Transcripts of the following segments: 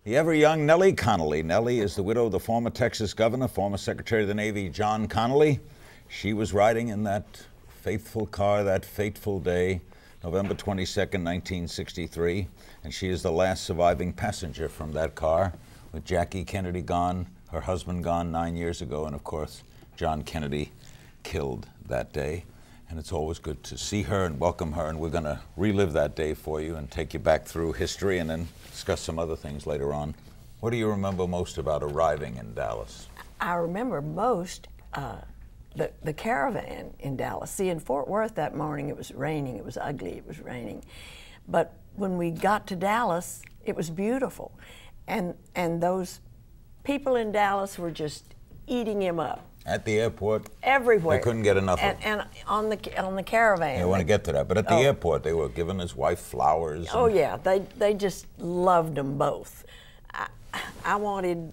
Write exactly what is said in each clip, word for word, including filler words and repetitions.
The ever-young Nellie Connally. Nellie is the widow of the former Texas governor, former Secretary of the Navy, John Connally. She was riding in that faithful car that fateful day, November twenty-second, nineteen sixty-three, and she is the last surviving passenger from that car, with Jackie Kennedy gone, her husband gone nine years ago, and of course, John Kennedy killed that day. And it's always good to see her and welcome her, and we're going to relive that day for you and take you back through history and then discuss some other things later on. What do you remember most about arriving in Dallas? I remember most uh, the, the caravan in Dallas. See, in Fort Worth that morning, it was raining, it was ugly, it was raining. But when we got to Dallas, it was beautiful. And, and those people in Dallas were just eating him up. At the airport? Everywhere. They couldn't get enough and, of him. And on the, on the caravan. I want to get to that, but at the oh. airport, they were giving his wife flowers. Oh yeah, they, they just loved them both. I, I wanted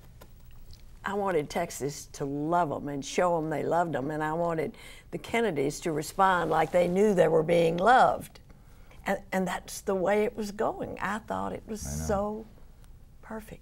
I wanted Texas to love them and show them they loved them, and I wanted the Kennedys to respond like they knew they were being loved. And, and that's the way it was going. I thought it was so perfect.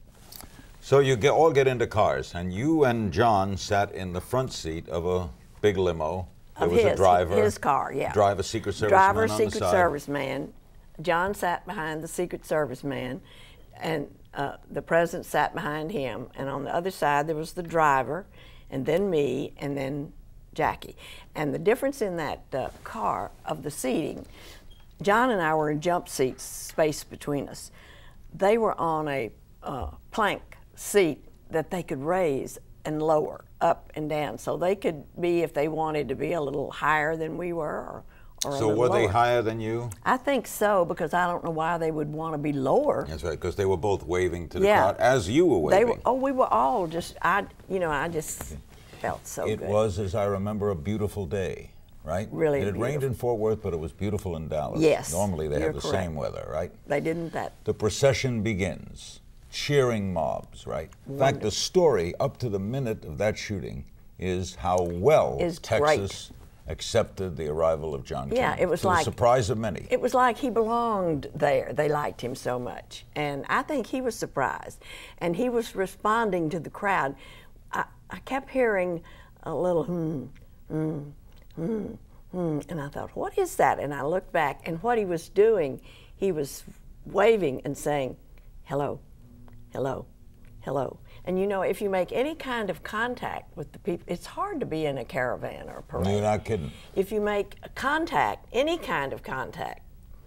So you get, all get into cars, and you and John sat in the front seat of a big limo. There Of was his, a driver. his car, yeah. Driver, Secret Service Driver, man on Secret the side. Service man. John sat behind the Secret Service man, and uh, the president sat behind him. And on the other side, there was the driver, and then me, and then Jackie. And the difference in that uh, car of the seating, John and I were in jump seats, spaced between us. They were on a uh, plank seat that they could raise and lower, up and down, so they could be, if they wanted to be, a little higher than we were, or, or So a were lower. they higher than you? I think so, because I don't know why they would want to be lower. That's right, because they were both waving to the Yeah. crowd as you were waving. They were, oh, we were all just, I, you know, I just felt so It good. was, as I remember, a beautiful day, right? Really It had rained beautiful. in Fort Worth, but it was beautiful in Dallas. Yes, Normally they you're have the correct. same weather, right? They didn't that. The procession begins. Cheering mobs, right? In fact, the story up to the minute of that shooting is how well Is Texas accepted the arrival of John Kennedy. Yeah, it was to like- the surprise of many. It was like he belonged there. They liked him so much. And I think he was surprised. And he was responding to the crowd. I, I kept hearing a little hmm, hmm, hmm, hmm. And I thought, what is that? And I looked back, and what he was doing, he was waving and saying, hello, hello, hello. And you know, if you make any kind of contact with the people, it's hard to be in a caravan or a parade. You're not kidding. If you make a contact, any kind of contact,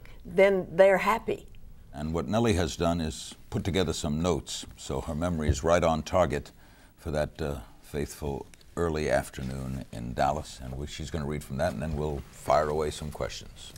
then they're happy. And what Nellie has done is put together some notes, so her memory is right on target for that uh, faithful early afternoon in Dallas. And we, she's going to read from that, and then we'll fire away some questions.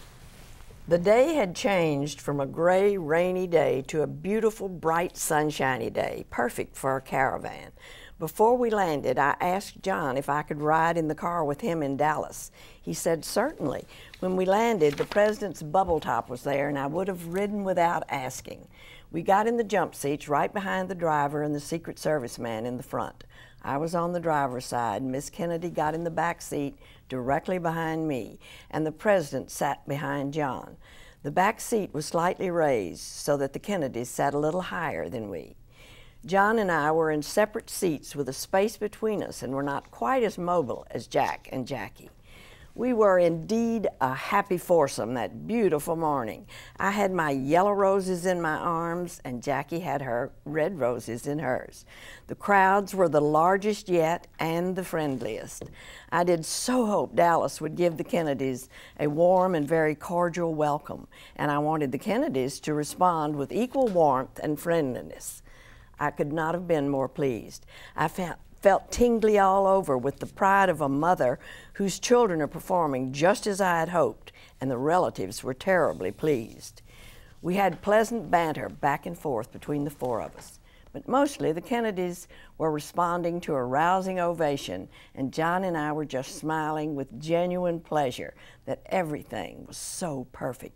The day had changed from a gray, rainy day to a beautiful, bright, sunshiny day, perfect for a caravan. Before we landed, I asked John if I could ride in the car with him in Dallas. He said certainly. When we landed, the president's bubble top was there, and I would have ridden without asking. We got in the jump seats right behind the driver and the Secret Service man in the front. I was on the driver's side. Miss Kennedy got in the back seat directly behind me, and the president sat behind John. The back seat was slightly raised so that the Kennedys sat a little higher than we. John and I were in separate seats with a space between us and were not quite as mobile as Jack and Jackie. We were indeed a happy foursome that beautiful morning. I had my yellow roses in my arms, and Jackie had her red roses in hers. The crowds were the largest yet and the friendliest. I did so hope Dallas would give the Kennedys a warm and very cordial welcome, and I wanted the Kennedys to respond with equal warmth and friendliness. I could not have been more pleased. I felt felt tingly all over with the pride of a mother whose children are performing just as I had hoped, and the relatives were terribly pleased. We had pleasant banter back and forth between the four of us, but mostly the Kennedys were responding to a rousing ovation, and John and I were just smiling with genuine pleasure that everything was so perfect.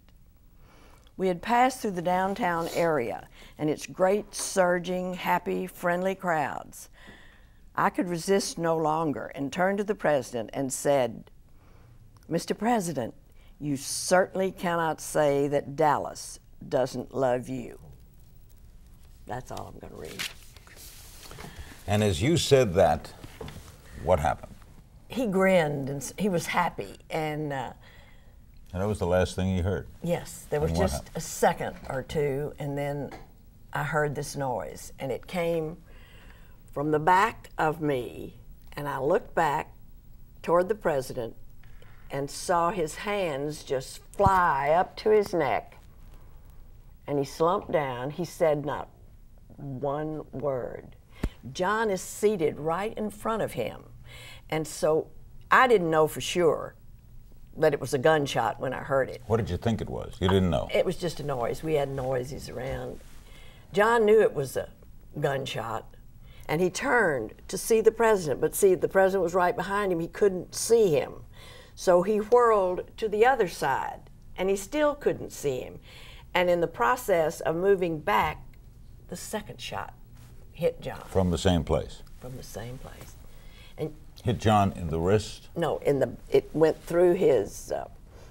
We had passed through the downtown area and its great, surging, happy, friendly crowds. I could resist no longer and turned to the president and said, Mister President, you certainly cannot say that Dallas doesn't love you. That's all I'm going to read. And as you said that, what happened? He grinned and he was happy. And, uh, and that was the last thing he heard? Yes. There was and just a second or two, and then I heard this noise. And it came from the back of me, and I looked back toward the president and saw his hands just fly up to his neck. And he slumped down. He said not one word. John is seated right in front of him. And so I didn't know for sure that it was a gunshot when I heard it. What did you think it was? You didn't know? It was just a noise. We had noises around. John knew it was a gunshot, and he turned to see the president, but see, the president was right behind him. He couldn't see him. So he whirled to the other side, and he still couldn't see him. And in the process of moving back, the second shot hit John. From the same place? From the same place. And hit John in the wrist? No, in the, it went through his, uh,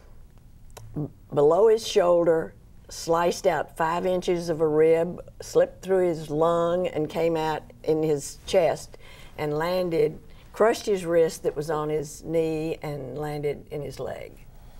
below his shoulder, sliced out five inches of a rib, slipped through his lung and came out in his chest and landed, crushed his wrist that was on his knee and landed in his leg.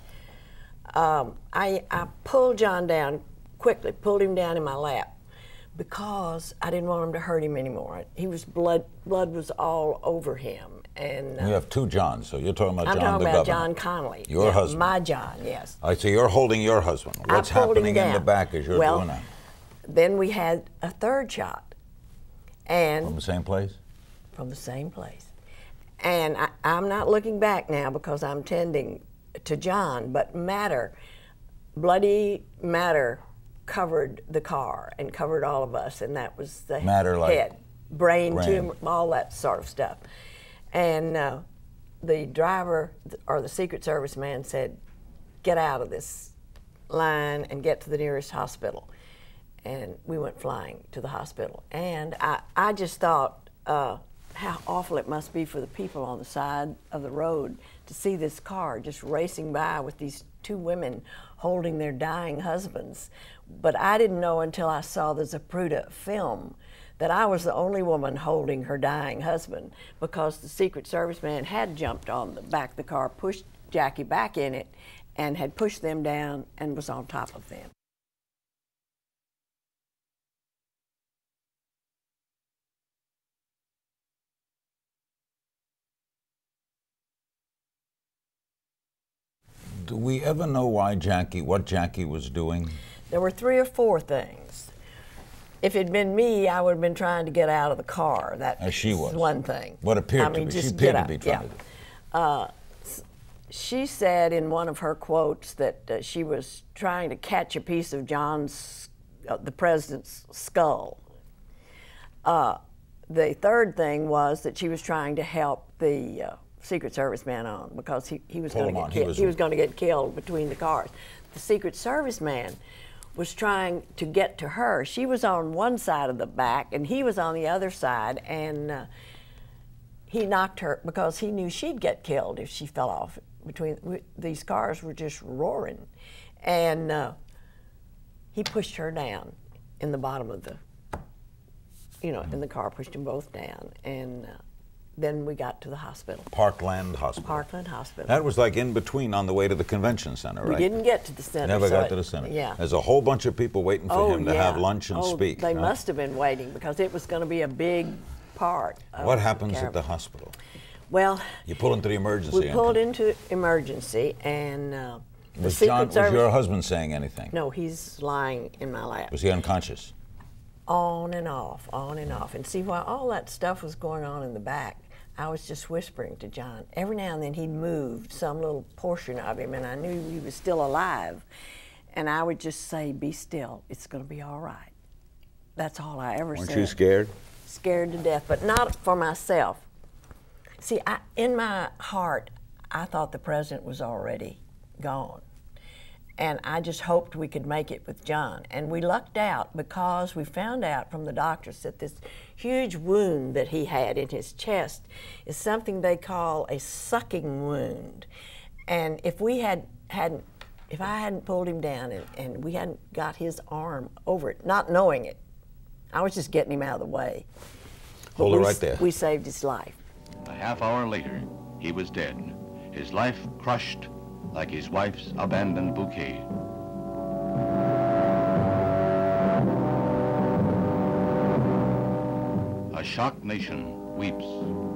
Um, I, I pulled John down quickly, pulled him down in my lap because I didn't want him to hurt him anymore. He was blood, blood was all over him. And uh, you have two Johns, so you're talking about I'm John talking the about governor. John Connally. Your yeah, husband. My John, yes. All right, so you're holding your husband. What's happening in the back as you're well, doing that? Then we had a third shot. And from the same place? From the same place. And I, I'm not looking back now because I'm tending to John, but matter, bloody matter covered the car and covered all of us, and that was the matter head, like brain, brain, tumor, all that sort of stuff. And uh, the driver or the Secret Service man said, get out of this line and get to the nearest hospital. And we went flying to the hospital. And I, I just thought uh, how awful it must be for the people on the side of the road to see this car just racing by with these two women holding their dying husbands. But I didn't know until I saw the Zapruder film that I was the only woman holding her dying husband, because the Secret Service man had jumped on the back of the car, pushed Jackie back in it, and had pushed them down and was on top of them. Do we ever know why Jackie, what Jackie was doing? There were three or four things. If it had been me, I would have been trying to get out of the car. That As she was. one thing. What appeared I mean, to be. She just appeared get to be out. trying yeah. to do. Uh, she said in one of her quotes that uh, she was trying to catch a piece of John's, uh, the president's skull. Uh, the third thing was that she was trying to help the uh, Secret Service man on because he, he was going to get killed. He was, he was going to get killed between the cars. The Secret Service man was trying to get to her. She was on one side of the back and he was on the other side, and uh, he knocked her because he knew she'd get killed if she fell off. Between these cars were just roaring, and uh, he pushed her down in the bottom of the, you know, in the car, pushed them both down, and uh, then we got to the hospital. Parkland Hospital. Parkland Hospital. That was like in between on the way to the convention center, right? We didn't get to the center. Never so got it, to the center. Yeah. There's a whole bunch of people waiting for oh, him to yeah. have lunch and oh, speak. They right? must have been waiting because it was going to be a big part. What happens at the hospital? Well, you pull into the emergency. We pulled into emergency, and uh, the was Secret John, Service, was your husband saying anything? No, he's lying in my lap. Was he unconscious? On and off, on and off. And see, while all that stuff was going on in the back, I was just whispering to John. Every now and then he'd moved some little portion of him, and I knew he was still alive. And I would just say, be still, it's going to be all right. That's all I ever Weren't said. you scared? Scared to death, but not for myself. See, I, in my heart, I thought the president was already gone. And I just hoped we could make it with John. And we lucked out because we found out from the doctors that this huge wound that he had in his chest is something they call a sucking wound. And if we had, hadn't, if I hadn't pulled him down and, and we hadn't got his arm over it, not knowing it, I was just getting him out of the way. But Hold it we right s- there. We saved his life. A half hour later, he was dead, his life crushed like his wife's abandoned bouquet. A shocked nation weeps